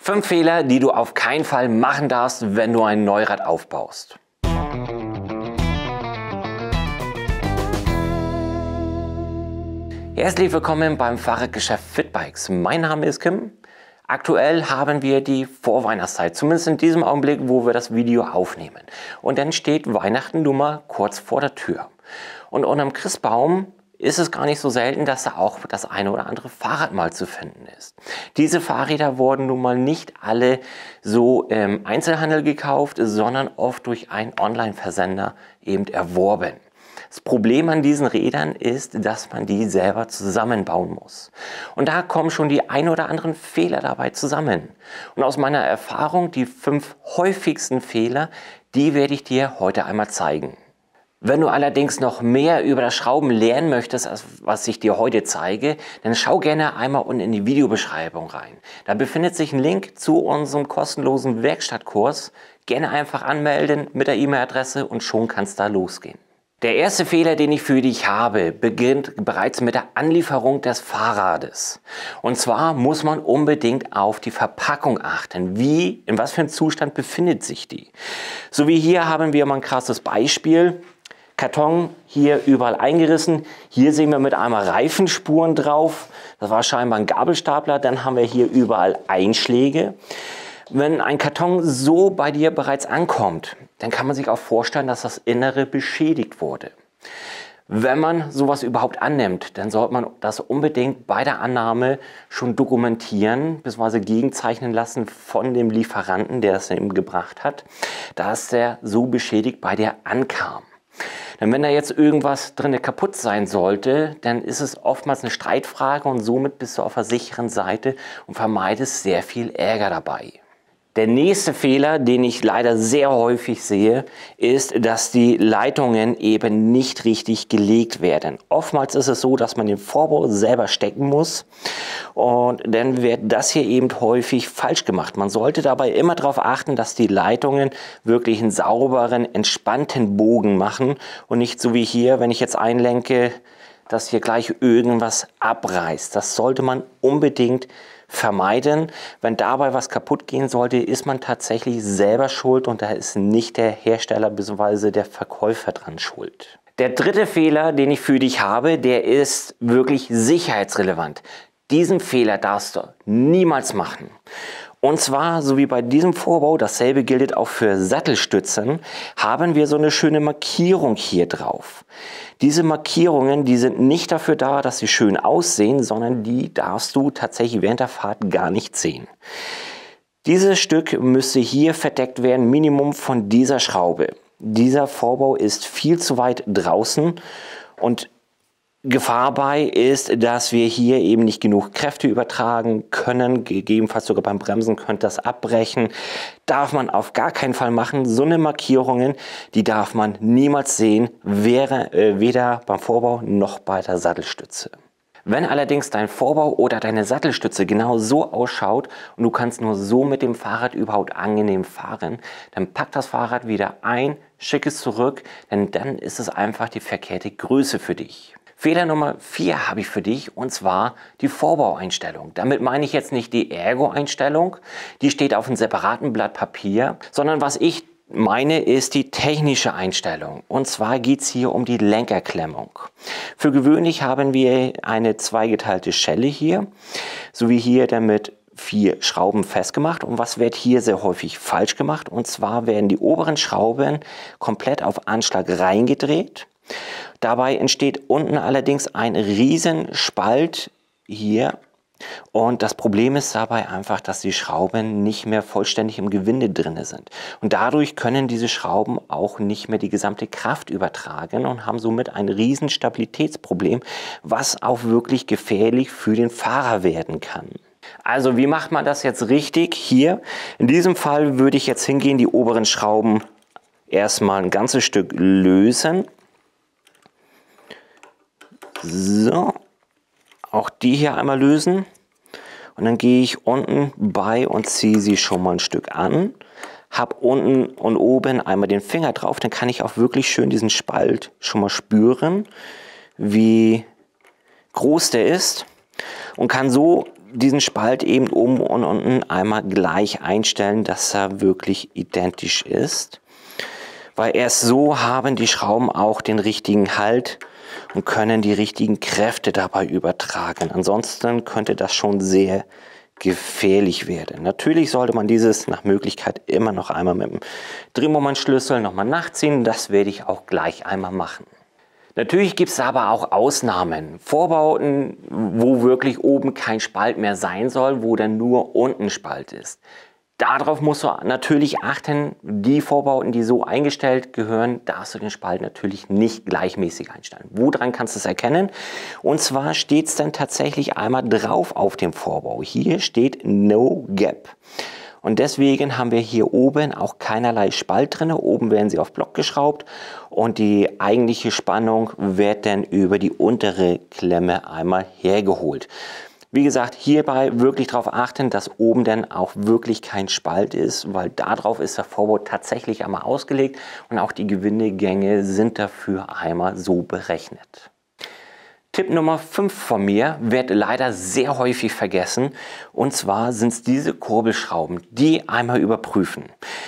5 Fehler, die du auf keinen Fall machen darfst, wenn du ein Neurad aufbaust. Herzlich willkommen beim Fahrradgeschäft Fitbikes. Mein Name ist Kim. Aktuell haben wir die Vorweihnachtszeit, zumindest in diesem Augenblick, wo wir das Video aufnehmen. Und dann steht Weihnachten nun mal kurz vor der Tür. Und unterm Christbaum ist es gar nicht so selten, dass da auch das eine oder andere Fahrrad mal zu finden ist. Diese Fahrräder wurden nun mal nicht alle so im Einzelhandel gekauft, sondern oft durch einen Online-Versender eben erworben. Das Problem an diesen Rädern ist, dass man die selber zusammenbauen muss. Und da kommen schon die ein oder anderen Fehler dabei zusammen. Und aus meiner Erfahrung, die 5 häufigsten Fehler, die werde ich dir heute einmal zeigen. Wenn du allerdings noch mehr über das Schrauben lernen möchtest, als was ich dir heute zeige, dann schau gerne einmal unten in die Videobeschreibung rein. Da befindet sich ein Link zu unserem kostenlosen Werkstattkurs. Gerne einfach anmelden mit der E-Mail-Adresse und schon kann es da losgehen. Der erste Fehler, den ich für dich habe, beginnt bereits mit der Anlieferung des Fahrrades. Und zwar muss man unbedingt auf die Verpackung achten. In was für einem Zustand befindet sich die? So wie hier haben wir mal ein krasses Beispiel. Karton hier überall eingerissen. Hier sehen wir mit einmal Reifenspuren drauf. Das war scheinbar ein Gabelstapler. Dann haben wir hier überall Einschläge. Wenn ein Karton so bei dir bereits ankommt, dann kann man sich auch vorstellen, dass das Innere beschädigt wurde. Wenn man sowas überhaupt annimmt, dann sollte man das unbedingt bei der Annahme schon dokumentieren bzw. gegenzeichnen lassen von dem Lieferanten, der das eben gebracht hat, dass der so beschädigt bei dir ankam. Denn wenn da jetzt irgendwas drin kaputt sein sollte, dann ist es oftmals eine Streitfrage und somit bist du auf der sicheren Seite und vermeidest sehr viel Ärger dabei. Der nächste Fehler, den ich leider sehr häufig sehe, ist, dass die Leitungen eben nicht richtig gelegt werden. Oftmals ist es so, dass man den Vorbau selber stecken muss und dann wird das hier eben häufig falsch gemacht. Man sollte dabei immer darauf achten, dass die Leitungen wirklich einen sauberen, entspannten Bogen machen und nicht so wie hier, wenn ich jetzt einlenke, dass hier gleich irgendwas abreißt. Das sollte man unbedingt vermeiden. Wenn dabei was kaputt gehen sollte, ist man tatsächlich selber schuld und da ist nicht der Hersteller bzw. der Verkäufer dran schuld. Der dritte Fehler, den ich für dich habe, der ist wirklich sicherheitsrelevant. Diesen Fehler darfst du niemals machen. Und zwar, so wie bei diesem Vorbau, dasselbe gilt auch für Sattelstützen, haben wir so eine schöne Markierung hier drauf. Diese Markierungen, die sind nicht dafür da, dass sie schön aussehen, sondern die darfst du tatsächlich während der Fahrt gar nicht sehen. Dieses Stück müsste hier verdeckt werden, Minimum von dieser Schraube. Dieser Vorbau ist viel zu weit draußen und Gefahr bei ist, dass wir hier eben nicht genug Kräfte übertragen können, gegebenenfalls sogar beim Bremsen könnte das abbrechen. Darf man auf gar keinen Fall machen. So eine Markierungen, die darf man niemals sehen, weder beim Vorbau noch bei der Sattelstütze. Wenn allerdings dein Vorbau oder deine Sattelstütze genau so ausschaut und du kannst nur so mit dem Fahrrad überhaupt angenehm fahren, dann pack das Fahrrad wieder ein, schick es zurück, denn dann ist es einfach die verkehrte Größe für dich. Fehler Nummer 4 habe ich für dich und zwar die Vorbaueinstellung. Damit meine ich jetzt nicht die Ergo-Einstellung, die steht auf einem separaten Blatt Papier, sondern was ich meine ist die technische Einstellung. Und zwar geht es hier um die Lenkerklemmung. Für gewöhnlich haben wir eine zweigeteilte Schelle hier, sowie hier damit 4 Schrauben festgemacht. Und was wird hier sehr häufig falsch gemacht? Und zwar werden die oberen Schrauben komplett auf Anschlag reingedreht. Dabei entsteht unten allerdings ein riesen Spalt hier und das Problem ist dabei einfach, dass die Schrauben nicht mehr vollständig im Gewinde drin sind. Und dadurch können diese Schrauben auch nicht mehr die gesamte Kraft übertragen und haben somit ein riesen Stabilitätsproblem, was auch wirklich gefährlich für den Fahrer werden kann. Also wie macht man das jetzt richtig? Hier, in diesem Fall würde ich jetzt hingehen, die oberen Schrauben erstmal ein ganzes Stück lösen. So, auch die hier einmal lösen und dann gehe ich unten bei und ziehe sie schon mal ein Stück an, habe unten und oben einmal den Finger drauf, dann kann ich auch wirklich schön diesen Spalt schon mal spüren, wie groß der ist und kann so diesen Spalt eben oben und unten einmal gleich einstellen, dass er wirklich identisch ist. Weil erst so haben die Schrauben auch den richtigen Halt und können die richtigen Kräfte dabei übertragen. Ansonsten könnte das schon sehr gefährlich werden. Natürlich sollte man dieses nach Möglichkeit immer noch einmal mit dem Drehmomentschlüssel nochmal nachziehen. Das werde ich auch gleich einmal machen. Natürlich gibt es aber auch Ausnahmen. Vorbauten, wo wirklich oben kein Spalt mehr sein soll, wo dann nur unten Spalt ist. Darauf musst du natürlich achten, die Vorbauten, die so eingestellt gehören, darfst du den Spalt natürlich nicht gleichmäßig einstellen. Woran kannst du es erkennen? Und zwar steht es dann tatsächlich einmal drauf auf dem Vorbau. Hier steht No Gap. Und deswegen haben wir hier oben auch keinerlei Spalt drin. Oben werden sie auf Block geschraubt und die eigentliche Spannung wird dann über die untere Klemme einmal hergeholt. Wie gesagt, hierbei wirklich darauf achten, dass oben dann auch wirklich kein Spalt ist, weil darauf ist der Vorbau tatsächlich einmal ausgelegt und auch die Gewindegänge sind dafür einmal so berechnet. Tipp Nummer 5 von mir wird leider sehr häufig vergessen, und zwar sind es diese Kurbelschrauben, die einmal überprüfen.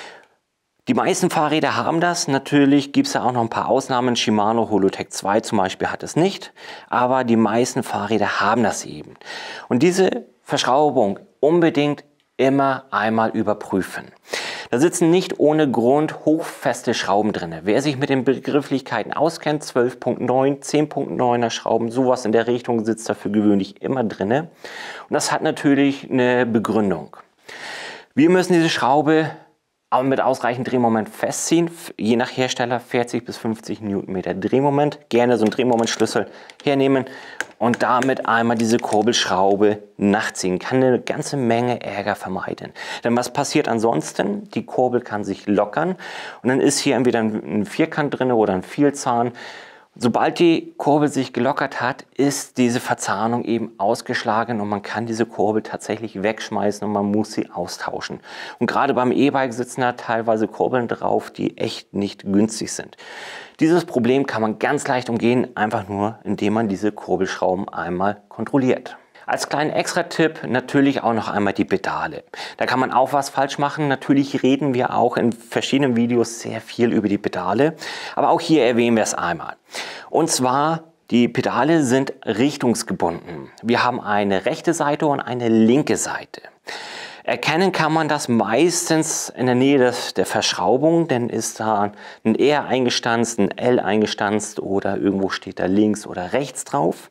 Die meisten Fahrräder haben das, natürlich gibt es ja auch noch ein paar Ausnahmen, Shimano Holotech 2 zum Beispiel hat es nicht, aber die meisten Fahrräder haben das eben. Und diese Verschraubung unbedingt immer einmal überprüfen. Da sitzen nicht ohne Grund hochfeste Schrauben drin. Wer sich mit den Begrifflichkeiten auskennt, 12.9, 10.9er Schrauben, sowas in der Richtung sitzt dafür gewöhnlich immer drin. Und das hat natürlich eine Begründung. Wir müssen diese Schraube aber mit ausreichend Drehmoment festziehen, je nach Hersteller 40 bis 50 Newtonmeter Drehmoment. Gerne so einen Drehmomentschlüssel hernehmen und damit einmal diese Kurbelschraube nachziehen. Kann eine ganze Menge Ärger vermeiden. Denn was passiert ansonsten? Die Kurbel kann sich lockern und dann ist hier entweder ein Vierkant drin oder ein Vielzahn. Sobald die Kurbel sich gelockert hat, ist diese Verzahnung eben ausgeschlagen und man kann diese Kurbel tatsächlich wegschmeißen und man muss sie austauschen. Und gerade beim E-Bike sitzen da teilweise Kurbeln drauf, die echt nicht günstig sind. Dieses Problem kann man ganz leicht umgehen, einfach nur indem man diese Kurbelschrauben einmal kontrolliert. Als kleinen Extra-Tipp natürlich auch noch einmal die Pedale. Da kann man auch was falsch machen. Natürlich reden wir auch in verschiedenen Videos sehr viel über die Pedale. Aber auch hier erwähnen wir es einmal. Und zwar, die Pedale sind richtungsgebunden. Wir haben eine rechte Seite und eine linke Seite. Erkennen kann man das meistens in der Nähe der Verschraubung, denn ist da ein R eingestanzt, ein L eingestanzt oder irgendwo steht da links oder rechts drauf.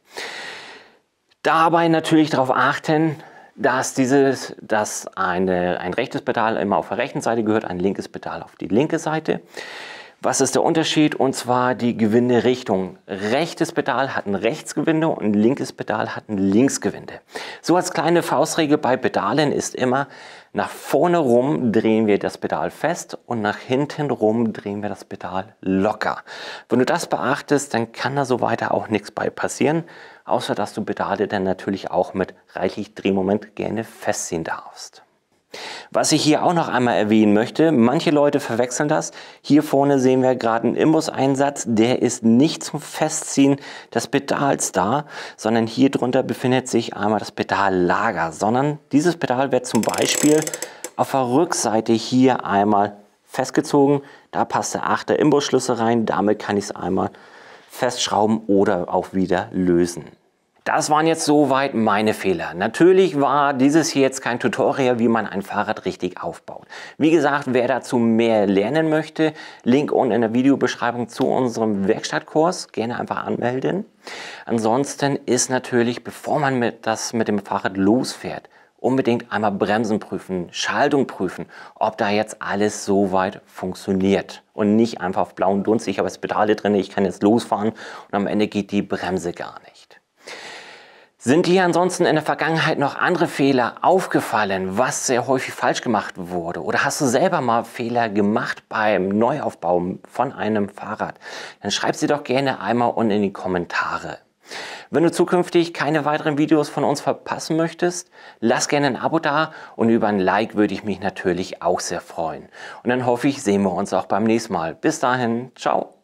Dabei natürlich darauf achten, dass ein rechtes Pedal immer auf der rechten Seite gehört, ein linkes Pedal auf die linke Seite. Was ist der Unterschied? Und zwar die Gewinderichtung. Rechtes Pedal hat ein Rechtsgewinde und linkes Pedal hat ein Linksgewinde. So als kleine Faustregel bei Pedalen ist immer, nach vorne rum drehen wir das Pedal fest und nach hinten rum drehen wir das Pedal locker. Wenn du das beachtest, dann kann da so weiter auch nichts bei passieren, außer dass du Pedale dann natürlich auch mit reichlich Drehmoment gerne festziehen darfst. Was ich hier auch noch einmal erwähnen möchte, manche Leute verwechseln das. Hier vorne sehen wir gerade einen Imbuseinsatz, der ist nicht zum Festziehen des Pedals da, sondern hier drunter befindet sich einmal das Pedallager, sondern dieses Pedal wird zum Beispiel auf der Rückseite hier einmal festgezogen. Da passt der 8er Imbusschlüssel rein, damit kann ich es einmal festschrauben oder auch wieder lösen. Das waren jetzt soweit meine Fehler. Natürlich war dieses hier jetzt kein Tutorial, wie man ein Fahrrad richtig aufbaut. Wie gesagt, wer dazu mehr lernen möchte, Link unten in der Videobeschreibung zu unserem Werkstattkurs, gerne einfach anmelden. Ansonsten ist natürlich, bevor man mit dem Fahrrad losfährt, unbedingt einmal Bremsen prüfen, Schaltung prüfen, ob da jetzt alles soweit funktioniert. Und nicht einfach auf blauen Dunst, ich habe das Pedale drin, ich kann jetzt losfahren und am Ende geht die Bremse gar nicht. Sind dir ansonsten in der Vergangenheit noch andere Fehler aufgefallen, was sehr häufig falsch gemacht wurde? Oder hast du selber mal Fehler gemacht beim Neuaufbau von einem Fahrrad? Dann schreib sie doch gerne einmal unten in die Kommentare. Wenn du zukünftig keine weiteren Videos von uns verpassen möchtest, lass gerne ein Abo da und über ein Like würde ich mich natürlich auch sehr freuen. Und dann hoffe ich, sehen wir uns auch beim nächsten Mal. Bis dahin, ciao!